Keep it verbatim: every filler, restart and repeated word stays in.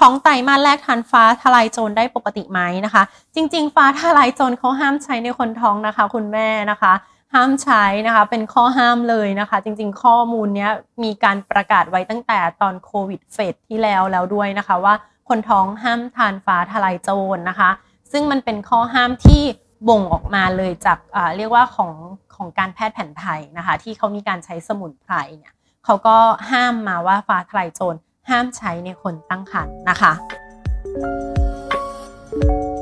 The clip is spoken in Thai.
ท้องไตรมาสแรกทานฟ้าทลายโจรได้ปกติไหมนะคะจริงๆฟ้าทลายโจรเขาห้ามใช้ในคนท้องนะคะคุณแม่นะคะห้ามใช้นะคะเป็นข้อห้ามเลยนะคะจริงๆข้อมูลนี้มีการประกาศไว้ตั้งแต่ตอนโควิดเฟสที่แล้วแล้วด้วยนะคะว่าคนท้องห้ามทานฟ้าทลายโจรนะคะซึ่งมันเป็นข้อห้ามที่บ่งออกมาเลยจากเรียกว่าของของการแพทย์แผนไทยนะคะที่เขามีการใช้สมุนไพรเนี่ยเขาก็ห้ามมาว่าฟ้าทลายโจรห้ามใช้ในคนตั้งครรภ์นะคะ